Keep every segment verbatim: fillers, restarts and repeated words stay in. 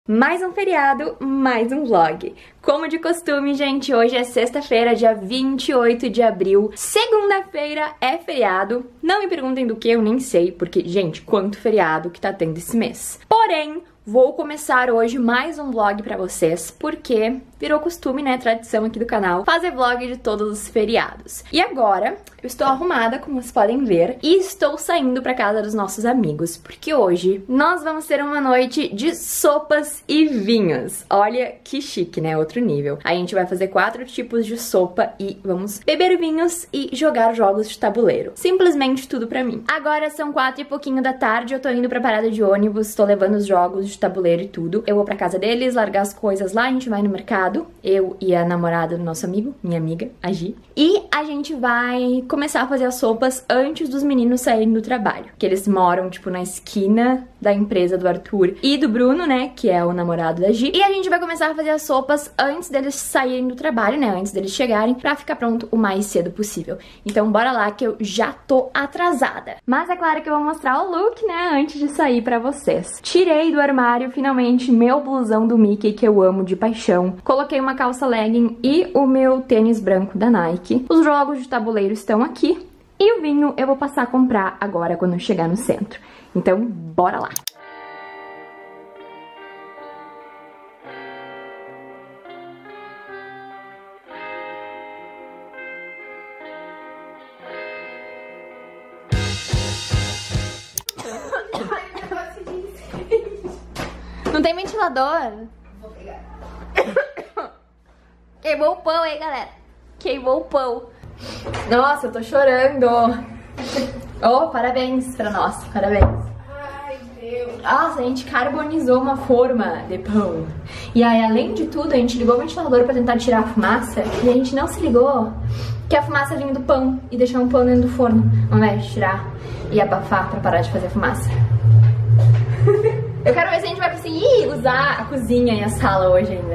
Mais um feriado, mais um vlog. Como de costume, gente, hoje é sexta-feira, dia vinte e oito de abril. Segunda-feira é feriado. Não me perguntem do que, eu nem sei, porque, gente, quanto feriado que tá tendo esse mês. Porém, vou começar hoje mais um vlog pra vocês, porque virou costume, né, tradição aqui do canal, fazer vlog de todos os feriados. E agora, eu estou arrumada, como vocês podem ver, e estou saindo pra casa dos nossos amigos, porque hoje nós vamos ter uma noite de sopas e vinhos. Olha que chique, né, outro nível. A gente vai fazer quatro tipos de sopa e vamos beber vinhos e jogar jogos de tabuleiro. Simplesmente tudo pra mim. Agora são quatro e pouquinho da tarde, eu tô indo pra parada de ônibus, tô levando os jogos de tabuleiro e tudo. Eu vou pra casa deles, largar as coisas lá, a gente vai no mercado, eu e a namorada do nosso amigo, minha amiga, a Gi. E a gente vai começar a fazer as sopas antes dos meninos saírem do trabalho. Que eles moram, tipo, na esquina da empresa do Arthur e do Bruno, né, que é o namorado da Gi. E a gente vai começar a fazer as sopas antes deles saírem do trabalho, né, antes deles chegarem, pra ficar pronto o mais cedo possível. Então bora lá que eu já tô atrasada. Mas é claro que eu vou mostrar o look, né, antes de sair pra vocês. Tirei do armário, finalmente, meu blusão do Mickey, que eu amo de paixão. Coloquei uma calça legging e o meu tênis branco da Nike. Os jogos de tabuleiro estão aqui. E o vinho eu vou passar a comprar agora quando eu chegar no centro. Então, bora lá! Não tem ventilador? Vou pegar. Queimou o pão, hein, galera? Queimou o pão. Nossa, eu tô chorando. Oh, parabéns pra nós, parabéns. Ai, Deus. Nossa, a gente carbonizou uma forma de pão. E aí, além de tudo, a gente ligou o ventilador pra tentar tirar a fumaça. E a gente não se ligou que a fumaça vinha do pão e deixar um pão dentro do forno, ao invés de tirar e abafar pra parar de fazer fumaça. Eu quero ver se a gente vai conseguir usar a cozinha e a sala hoje ainda.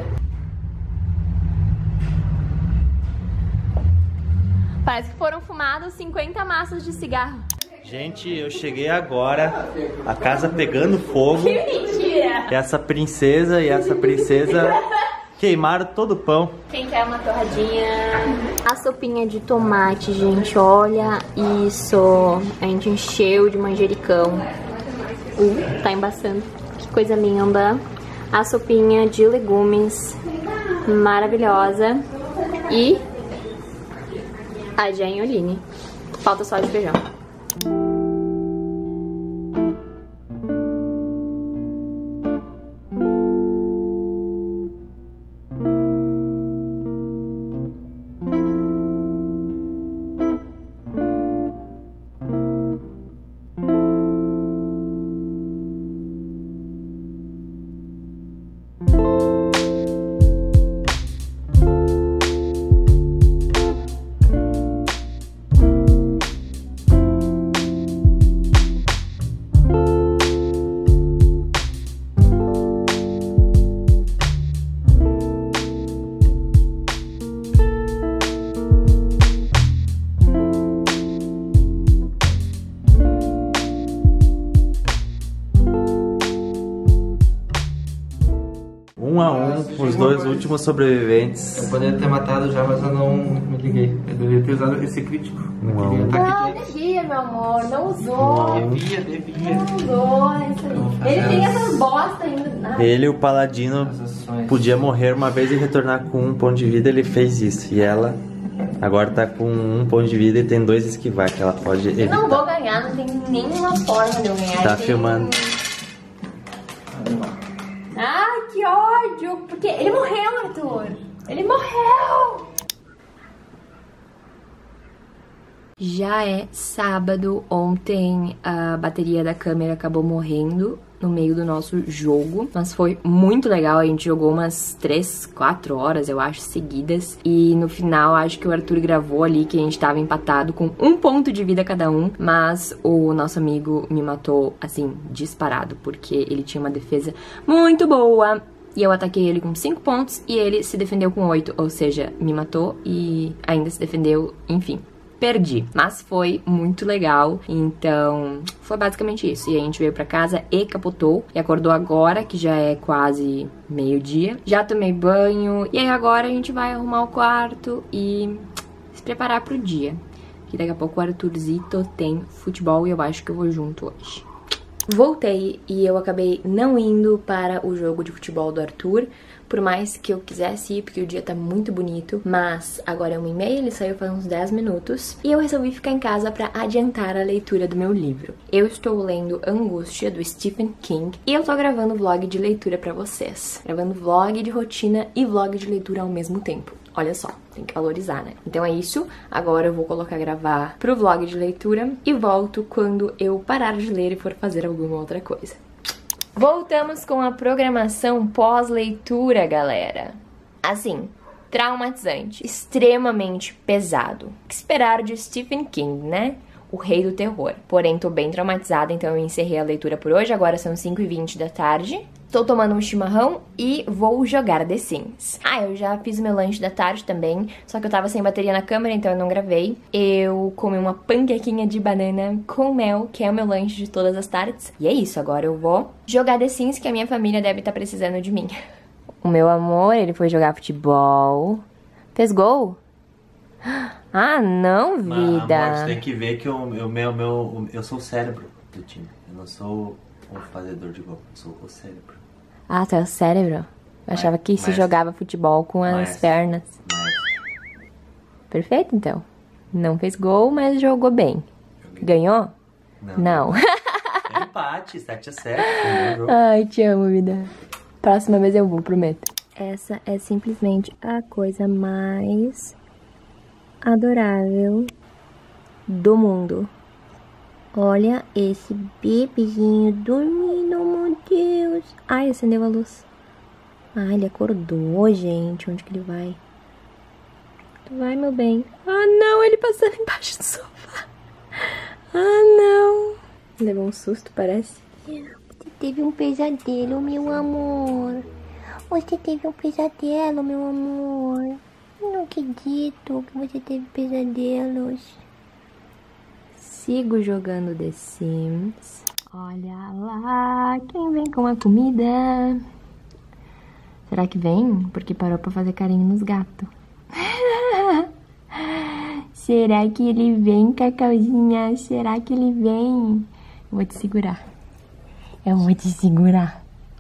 Parece que foram fumados cinquenta maças de cigarro. Gente, eu cheguei agora, a casa pegando fogo. Que mentira! E essa princesa e essa princesa queimaram todo o pão. Quem quer uma torradinha? A sopinha de tomate, gente, olha isso. A gente encheu de manjericão. Uh, tá embaçando. Que coisa linda. A sopinha de legumes, maravilhosa. E a genioline. Falta só de feijão. Um a um, os dois últimos sobreviventes. Eu poderia ter matado já, mas eu não me liguei. Eu deveria ter usado esse crítico. Um a um. Não, devia, meu amor. Não usou. Devia, devia. Não usou. Isso aí. Ele tem essas bosta ainda. Ele, o paladino, podia morrer uma vez e retornar com um ponto de vida, ele fez isso. E ela agora tá com um ponto de vida e tem dois esquivar que ela pode evitar. Eu não vou ganhar, não tem nenhuma forma de eu ganhar. Tá tem... filmando. Ah, que ódio! Porque ele morreu, Arthur! Ele morreu! Já é sábado. Ontem a bateria da câmera acabou morrendo no meio do nosso jogo, mas foi muito legal. A gente jogou umas três, quatro horas, eu acho, seguidas, e no final acho que o Arthur gravou ali que a gente tava empatado com um ponto de vida cada um, mas o nosso amigo me matou, assim, disparado, porque ele tinha uma defesa muito boa. E eu ataquei ele com cinco pontos e ele se defendeu com oito, ou seja, me matou e ainda se defendeu, enfim. perdi. Mas foi muito legal, então foi basicamente isso. E a gente veio pra casa e capotou, e acordou agora, que já é quase meio-dia. Já tomei banho, e aí agora a gente vai arrumar o quarto e se preparar pro dia. Que daqui a pouco o Arthurzito tem futebol e eu acho que eu vou junto hoje. Voltei e eu acabei não indo para o jogo de futebol do Arthur, por mais que eu quisesse ir, porque o dia tá muito bonito, mas agora é uma e meia, ele saiu faz uns dez minutos, e eu resolvi ficar em casa pra adiantar a leitura do meu livro. Eu estou lendo Angústia, do Stephen King, e eu tô gravando vlog de leitura pra vocês. Gravando vlog de rotina e vlog de leitura ao mesmo tempo. Olha só, tem que valorizar, né? Então é isso, agora eu vou colocar gravar pro vlog de leitura e volto quando eu parar de ler e for fazer alguma outra coisa. Voltamos com a programação pós-leitura, galera. Assim, traumatizante, extremamente pesado. O que esperar de Stephen King, né? O rei do terror. Porém, tô bem traumatizada, então eu encerrei a leitura por hoje. Agora são cinco e vinte da tarde. Tô tomando um chimarrão e vou jogar The Sims. Ah, eu já fiz o meu lanche da tarde também, só que eu tava sem bateria na câmera, então eu não gravei. Eu comi uma panquequinha de banana com mel, que é o meu lanche de todas as tardes. E é isso, agora eu vou jogar The Sims, que a minha família deve estar precisando de mim. O meu amor, ele foi jogar futebol. Fez gol? Ah, não, vida. Mas, amor, você tem que ver que eu, eu, meu, meu, eu sou o cérebro do time. Eu não sou o fazedor de gol, eu sou o cérebro. Ah, tu é o cérebro? Eu achava que se jogava futebol com as Mas, pernas. Mas... Perfeito, então. Não fez gol, mas jogou bem. Ganhou? Não. Não. Empate, sete a sete. Ai, te amo, vida. Próxima vez eu vou, prometo. Essa é simplesmente a coisa mais adorável do mundo. Olha esse bebezinho dormindo, meu Deus. Ai, acendeu a luz. Ai, ele acordou, gente. Onde que ele vai? Tu vai, meu bem? Ah, não, ele passando embaixo do sofá. Ah, não. Levou um susto, parece. Você teve um pesadelo, meu amor. Você teve um pesadelo, meu amor. Não acredito que você teve pesadelos. Sigo jogando The Sims. Olha lá, quem vem com a comida? Será que vem? Porque parou pra fazer carinho nos gatos. Será que ele vem, Cacauzinha? Será que ele vem? Eu vou te segurar. Eu vou te segurar.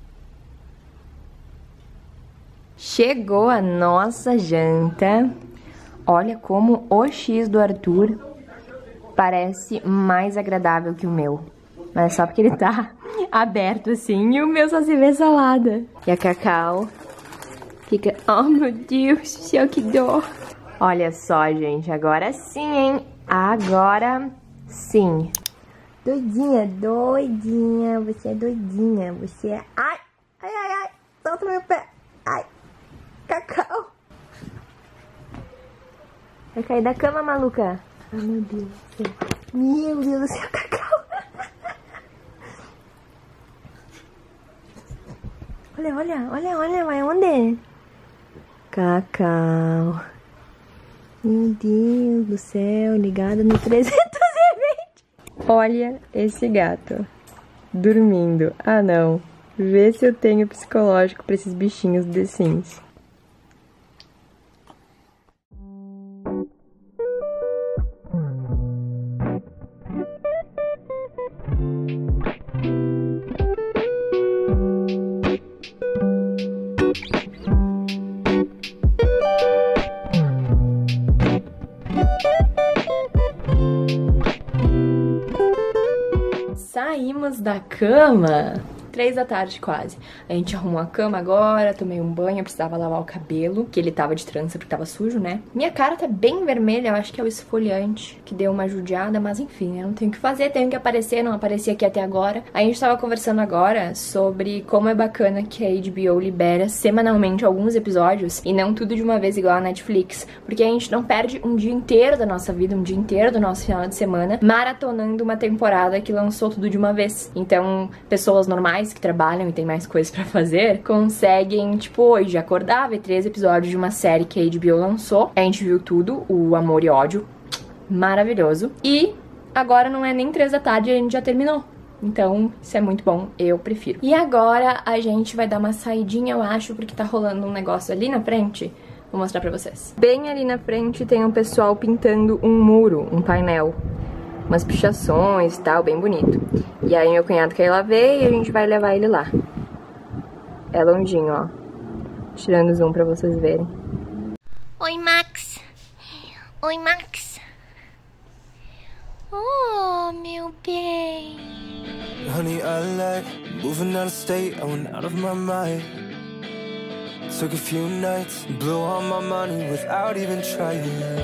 Chegou a nossa janta. Olha como o X do Arthur parece mais agradável que o meu. Mas é só porque ele tá aberto assim e o meu só se vê salada. E a Cacau fica... Oh, meu Deus do céu, que dor. Olha só, gente. Agora sim, hein? Agora sim. Doidinha, doidinha. Você é doidinha. Você é... Ai, ai, ai, ai. Solta meu pé. Ai, Cacau. Vai cair da cama, maluca. Ai, meu Deus do céu. Meu Deus do céu, Cacau. Olha, olha, olha, olha. Vai onde? Cacau. Meu Deus do céu. Ligada no trezentos e vinte. Olha esse gato. Dormindo. Ah, não. Vê se eu tenho psicológico pra esses bichinhos do The Sims. Saímos da cama, três da tarde quase. A gente arrumou a cama agora, tomei um banho, eu precisava lavar o cabelo, que ele tava de trança porque tava sujo, né? Minha cara tá bem vermelha, eu acho que é o esfoliante que deu uma judiada, mas enfim, eu não tenho o que fazer, tenho que aparecer, não apareci aqui até agora. A gente tava conversando agora sobre como é bacana que a H B O libera semanalmente alguns episódios e não tudo de uma vez igual a Netflix, porque a gente não perde um dia inteiro da nossa vida, um dia inteiro do nosso final de semana, maratonando uma temporada que lançou tudo de uma vez. Então, pessoas normais que trabalham e tem mais coisas pra fazer, conseguem, tipo, hoje acordar, ver três episódios de uma série que a H B O lançou. A gente viu tudo, o Amor e Ódio. maravilhoso. E agora não é nem três da tarde e a gente já terminou. Então, isso é muito bom, eu prefiro. E agora a gente vai dar uma saidinha, eu acho, porque tá rolando um negócio ali na frente. Vou mostrar pra vocês. Bem ali na frente tem um pessoal pintando um muro, um painel. Umas pichações e tal, bem bonito. E aí meu cunhado quer ir lá ver e a gente vai levar ele lá. É longinho, ó. Tirando o zoom pra vocês verem. Oi, Max. Oi, Max. Oh, meu bem. Honey, I like moving out of state, I went out of my mind. Took a few nights, blew all my money without even trying.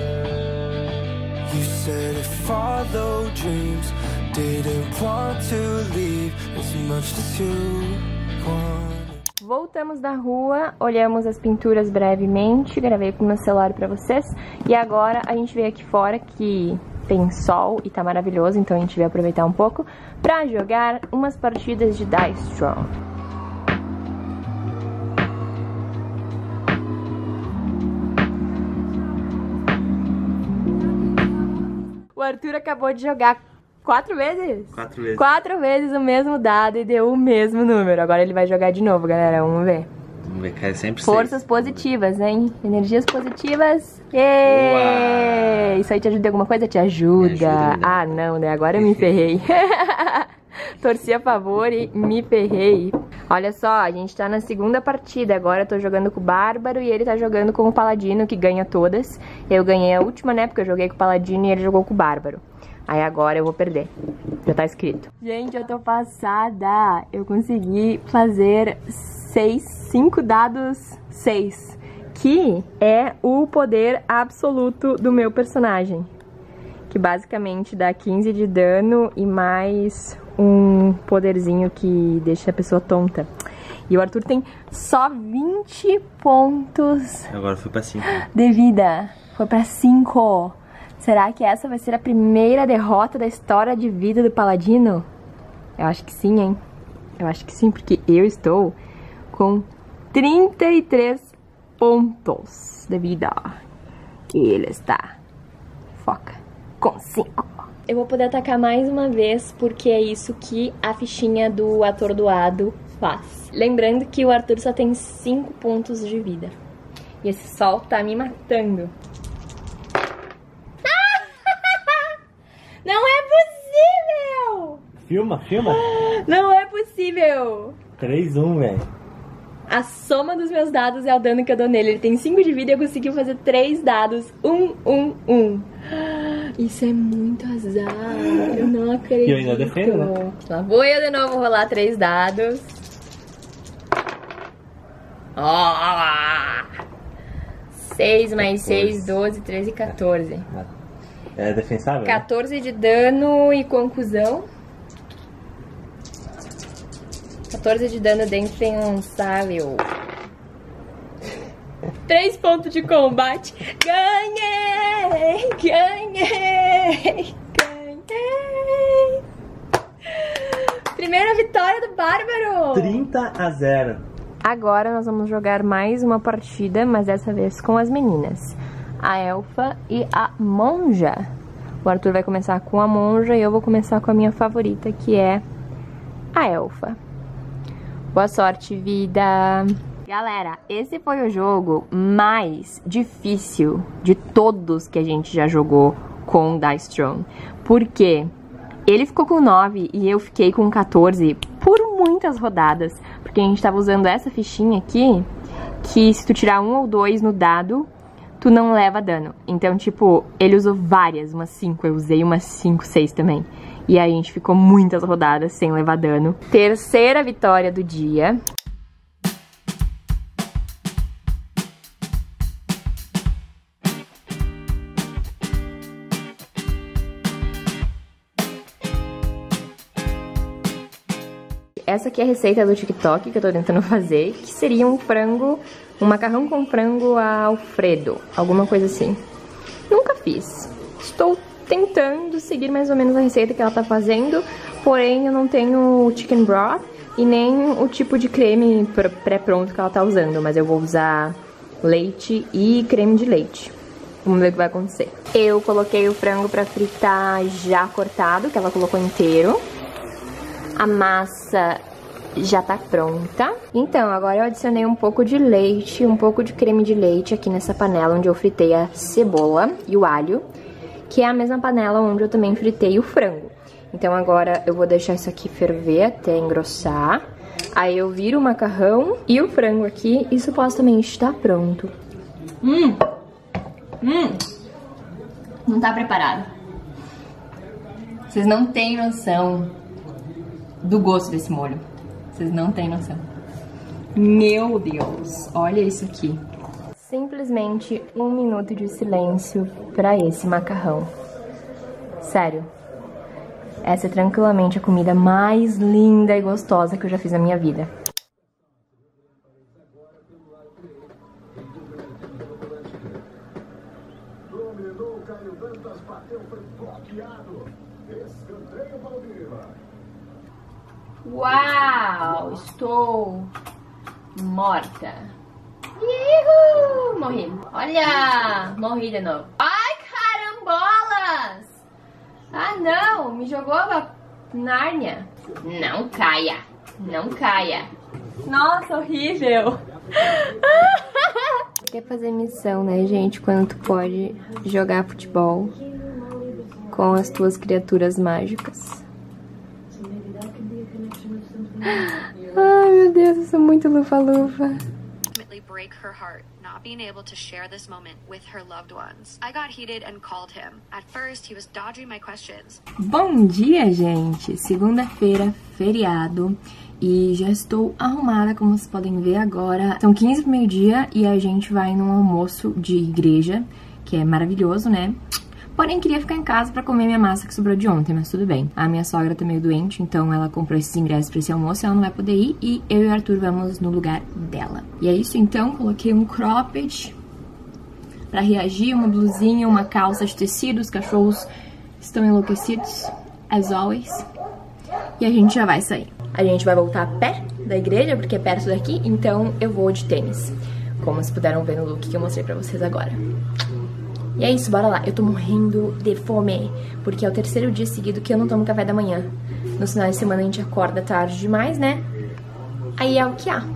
You said if follow dreams, didn't want to leave as much as you want. Voltamos da rua, olhamos as pinturas brevemente, gravei com o meu celular pra vocês. E agora a gente veio aqui fora que tem sol e tá maravilhoso, então a gente veio aproveitar um pouco pra jogar umas partidas de Dice Throne. O Arthur acabou de jogar quatro vezes? Quatro vezes. Quatro vezes o mesmo dado e deu o mesmo número. Agora ele vai jogar de novo, galera. Vamos ver. Vamos ver, cai sempre Forças seis. positivas, hein? Energias positivas. Êêêê! Isso aí te ajuda em alguma coisa? Te ajuda. Me ajuda, né? Ah, não, né? Agora eu me ferrei. Torci a favor e me ferrei. Olha só, a gente tá na segunda partida. Agora eu tô jogando com o Bárbaro e ele tá jogando com o Paladino, que ganha todas. Eu ganhei a última, né? Porque eu joguei com o Paladino e ele jogou com o Bárbaro. Aí agora eu vou perder. Já tá escrito. Gente, eu tô passada. Eu consegui fazer seis, cinco dados seis. Que é o poder absoluto do meu personagem. Que basicamente dá quinze de dano e mais um poderzinho que deixa a pessoa tonta. E o Arthur tem só vinte pontos Agora foi pra cinco. de vida. Foi pra cinco. Será que essa vai ser a primeira derrota da história de vida do Paladino? Eu acho que sim, hein? Eu acho que sim, porque eu estou com trinta e três pontos de vida. E ele está, foca, com cinco. Eu vou poder atacar mais uma vez, porque é isso que a fichinha do atordoado faz. Lembrando que o Arthur só tem cinco pontos de vida. E esse sol tá me matando. Não é possível! Filma, filma. Não é possível! três, um, velho. A soma dos meus dados é o dano que eu dou nele. Ele tem cinco de vida e eu consegui fazer três dados. um, um, um. Isso é muito azar. Eu não acredito. E eu ainda defendo, né? Lá vou eu de novo rolar três dados. Oh! seis mais seis, doze, treze, quatorze. É defensável? quatorze de dano e conclusão. quatorze de dano defensável. três pontos de combate. Ganhei! Ganhei! Ganhei! Primeira vitória do Bárbaro! trinta a zero. Agora nós vamos jogar mais uma partida, mas dessa vez com as meninas. A Elfa e a Monja. O Arthur vai começar com a Monja e eu vou começar com a minha favorita, que é a Elfa. Boa sorte, vida! Galera, esse foi o jogo mais difícil de todos que a gente já jogou com Dice Throne. Por quê? Ele ficou com nove e eu fiquei com quatorze por muitas rodadas. Porque a gente tava usando essa fichinha aqui, que se tu tirar um ou dois no dado, tu não leva dano. Então, tipo, ele usou várias, umas cinco. Eu usei umas cinco, seis também. E aí a gente ficou muitas rodadas sem levar dano. Terceira vitória do dia. Essa aqui é a receita do TikTok que eu tô tentando fazer, que seria um frango, um macarrão com frango Alfredo, alguma coisa assim. Nunca fiz. Estou tentando seguir mais ou menos a receita que ela tá fazendo, porém eu não tenho o chicken broth e nem o tipo de creme pré-pronto que ela tá usando, mas eu vou usar leite e creme de leite. Vamos ver o que vai acontecer. Eu coloquei o frango pra fritar já cortado, que ela colocou inteiro. A massa já tá pronta. Então, agora eu adicionei um pouco de leite, um pouco de creme de leite aqui nessa panela onde eu fritei a cebola e o alho, que é a mesma panela onde eu também fritei o frango. Então agora eu vou deixar isso aqui ferver até engrossar. Aí eu viro o macarrão e o frango aqui e supostamente tá pronto. Hum! Hum! Não tá preparado. Vocês não têm noção do gosto desse molho. Vocês não têm noção. Meu Deus, olha isso aqui. Simplesmente um minuto de silêncio pra esse macarrão. Sério. Essa é tranquilamente a comida mais linda e gostosa que eu já fiz na minha vida. Uau! Estou morta. Ihu! Morri. Olha! Morri de novo. Ai, carambolas! Ah, não! Me jogou a Nárnia. Não caia. Não caia. Nossa, horrível. Quer fazer missão, né, gente? Quando tu pode jogar futebol com as tuas criaturas mágicas. Ai, meu Deus, eu sou muito lufa-lufa. Break her heart not being able to share this moment with her loved ones. I got heated and called him. At first, he was dodging my questions. Bom dia, gente! Segunda-feira, feriado. E já estou arrumada, como vocês podem ver agora. São quinze para o meio-dia e a gente vai num almoço de igreja, que é maravilhoso, né? Porém, queria ficar em casa pra comer minha massa que sobrou de ontem, mas tudo bem. A minha sogra tá meio doente, então ela comprou esses ingressos pra esse almoço e ela não vai poder ir. E eu e o Arthur vamos no lugar dela. E é isso, então. Coloquei um cropped pra reagir, uma blusinha, uma calça de tecido. Os cachorros estão enlouquecidos, as always. E a gente já vai sair. A gente vai voltar a pé da igreja, porque é perto daqui, então eu vou de tênis. Como vocês puderam ver no look que eu mostrei pra vocês agora. E é isso, bora lá. Eu tô morrendo de fome, porque é o terceiro dia seguido que eu não tomo café da manhã. Nos finais de semana a gente acorda tarde demais, né? Aí é o que há.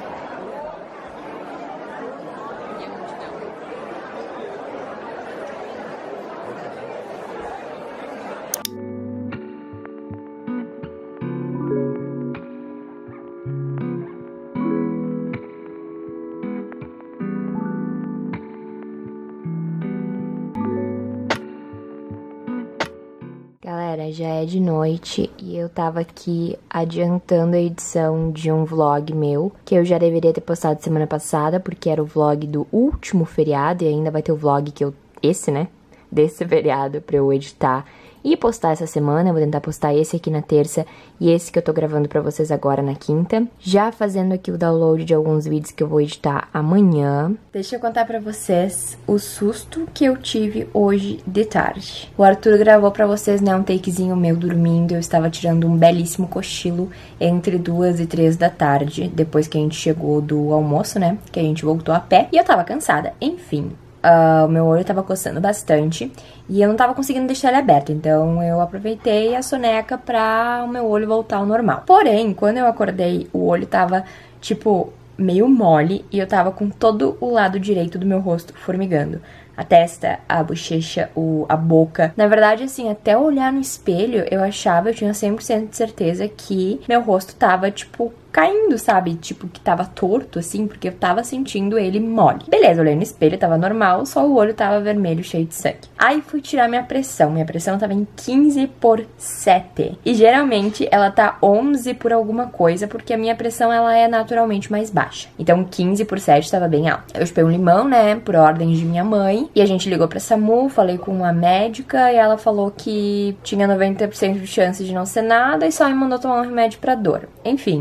Galera, já é de noite e eu tava aqui adiantando a edição de um vlog meu, que eu já deveria ter postado semana passada, porque era o vlog do último feriado e ainda vai ter o vlog que eu... esse, né? Desse feriado pra eu editar e postar essa semana. Eu vou tentar postar esse aqui na terça e esse que eu tô gravando pra vocês agora na quinta. Já fazendo aqui o download de alguns vídeos que eu vou editar amanhã. Deixa eu contar pra vocês o susto que eu tive hoje de tarde. O Arthur gravou pra vocês, né, um takezinho meu dormindo. Eu estava tirando um belíssimo cochilo entre duas e três da tarde, depois que a gente chegou do almoço, né, que a gente voltou a pé. E eu tava cansada, enfim. Uh, o meu olho tava coçando bastante e eu não tava conseguindo deixar ele aberto, então eu aproveitei a soneca pra o meu olho voltar ao normal. Porém, quando eu acordei, o olho tava, tipo, meio mole e eu tava com todo o lado direito do meu rosto formigando. A testa, a bochecha, o, a boca. Na verdade, assim, até olhar no espelho, eu achava, eu tinha cem por cento de certeza que meu rosto tava, tipo, caindo, sabe? Tipo, que tava torto, assim, porque eu tava sentindo ele mole. Beleza, olhei no espelho, tava normal, só o olho tava vermelho, cheio de sangue. Aí fui tirar minha pressão. Minha pressão tava em quinze por sete. E geralmente ela tá onze por alguma coisa, porque a minha pressão, ela é naturalmente mais baixa. Então quinze por sete tava bem alta. Eu chupei um limão, né, por ordem de minha mãe. E a gente ligou pra SAMU, falei com uma médica e ela falou que tinha noventa por cento de chance de não ser nada e só me mandou tomar um remédio pra dor. Enfim, o meu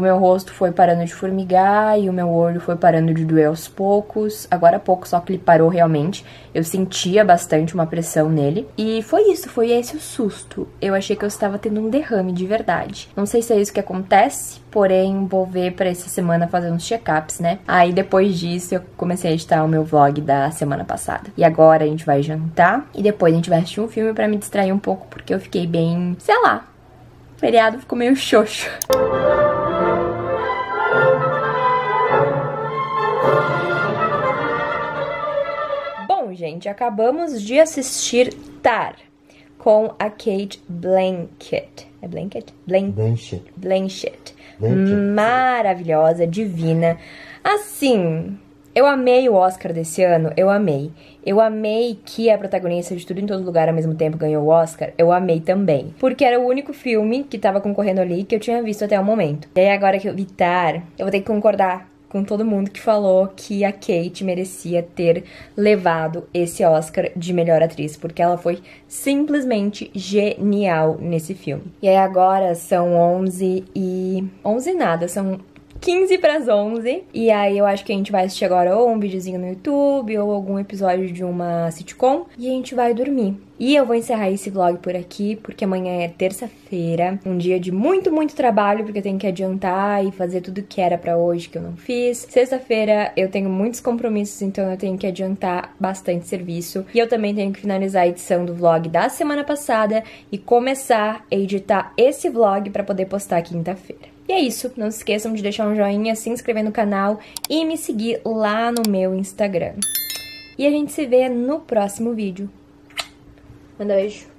meu rosto foi parando de formigar e o meu olho foi parando de doer aos poucos. Agora há pouco só que ele parou realmente. Eu sentia bastante uma pressão nele. E foi isso, foi esse o susto. Eu achei que eu estava tendo um derrame de verdade. Não sei se é isso que acontece, porém vou ver pra essa semana fazer uns check-ups, né? Aí depois disso eu comecei a editar o meu vlog da semana passada. E agora a gente vai jantar e depois a gente vai assistir um filme pra me distrair um pouco, porque eu fiquei bem, sei lá, o feriado ficou meio xoxo. Bom, gente, acabamos de assistir Tar com a Cate Blanchett. É Blanchett? Blan... Blanchett. Blanchett. Blanchett. Maravilhosa, divina. Assim, eu amei o Oscar desse ano, eu amei. Eu amei que a protagonista de Tudo em Todo Lugar ao mesmo tempo ganhou o Oscar, eu amei também. Porque era o único filme que tava concorrendo ali que eu tinha visto até o momento. E aí agora que eu vi Tar, eu vou ter que concordar com todo mundo que falou que a Cate merecia ter levado esse Oscar de melhor atriz, porque ela foi simplesmente genial nesse filme. E aí agora são onze e... onze nada, são quinze para as onze. E aí eu acho que a gente vai assistir agora ou um videozinho no YouTube ou algum episódio de uma sitcom e a gente vai dormir. E eu vou encerrar esse vlog por aqui, porque amanhã é terça-feira, um dia de muito, muito trabalho, porque eu tenho que adiantar e fazer tudo que era pra hoje que eu não fiz. Sexta-feira eu tenho muitos compromissos, então eu tenho que adiantar bastante serviço. E eu também tenho que finalizar a edição do vlog da semana passada e começar a editar esse vlog pra poder postar quinta-feira. E é isso, não se esqueçam de deixar um joinha, se inscrever no canal e me seguir lá no meu Instagram. E a gente se vê no próximo vídeo. Manda beijo.